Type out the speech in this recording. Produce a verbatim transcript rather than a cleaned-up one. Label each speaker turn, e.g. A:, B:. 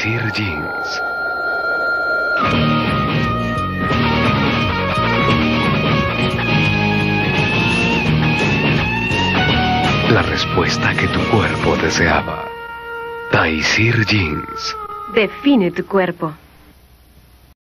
A: Tayssir Jeans. La respuesta que tu cuerpo deseaba. Tayssir Jeans.
B: Define tu cuerpo.